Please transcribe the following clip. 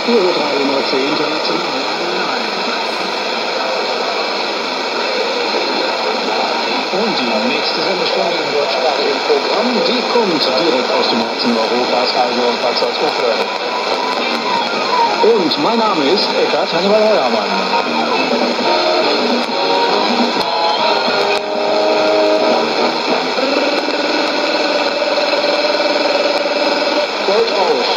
Euro 310 international. Nein. Und die nächste Sendestunde im deutschsprachigen Programm, die kommt direkt aus dem Herzen Europas, also Bad Salzuflen. Und mein Name ist Eckhard Hannibal Heuermann. Gold auf